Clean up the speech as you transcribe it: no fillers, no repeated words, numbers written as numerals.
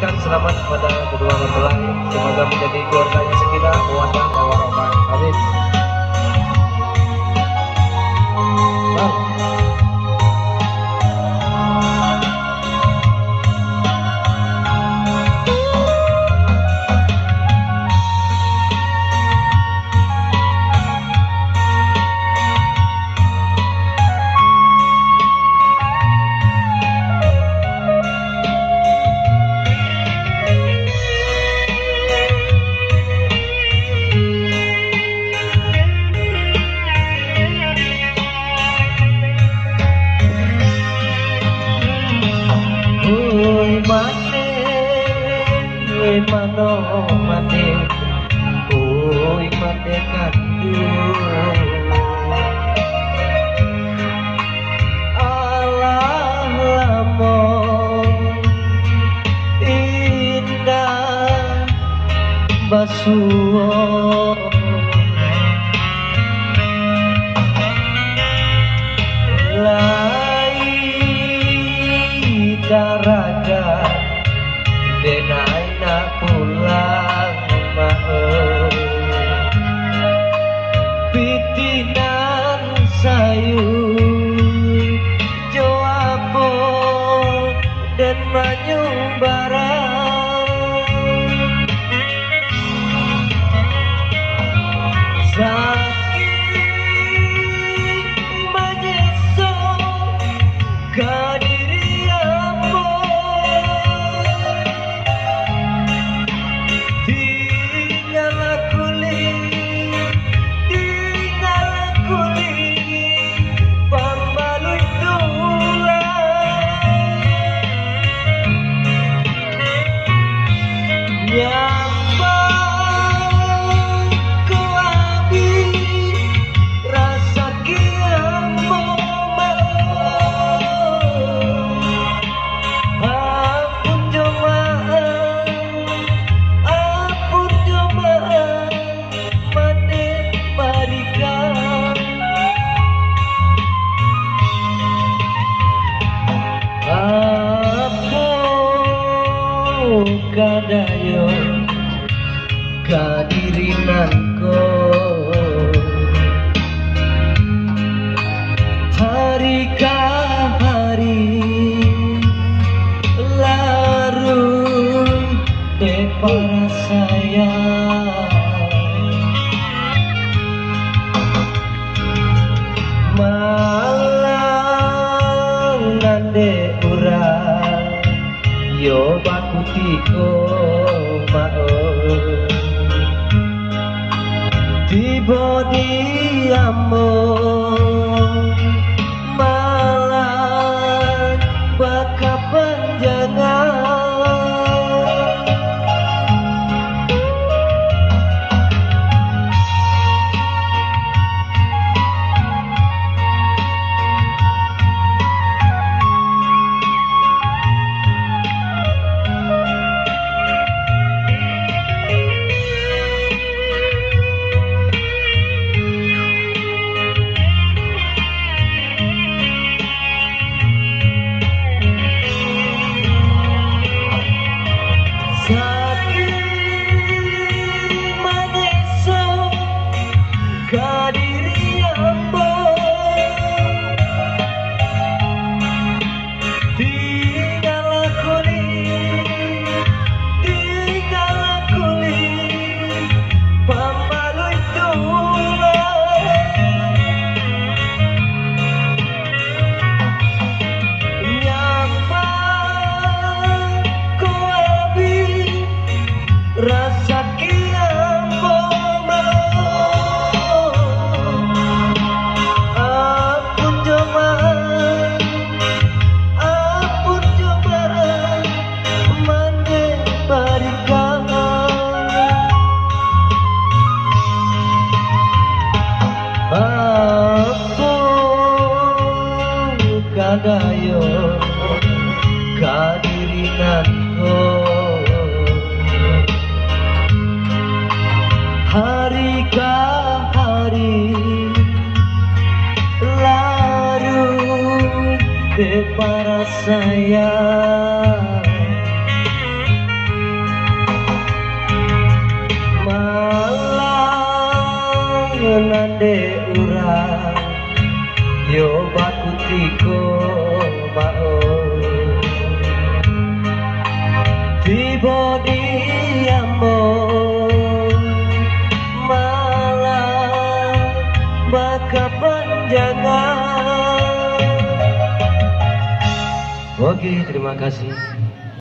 mengucapkan selamat kepada kedua mempelai. Semoga menjadi keluarganya sakinah, mawaddah warahmah. Amin. Mano mate, oi mate kandu, alah lamon indah basuo, lai daraga denai nak pulang mau pitinan sayu joapo dan manyumbara sakit menyeso kadiri ambo kadayo kadirinanko hari ka hari larut de para sayang malang nande urang yo bakutiko mao tiba diamo malah baka panjangan kadayo kadirinanko hari ka hari larut de para sayang de urang yo baku tiko mao tiba diambo malah baka panjangan. Oke, terima kasih.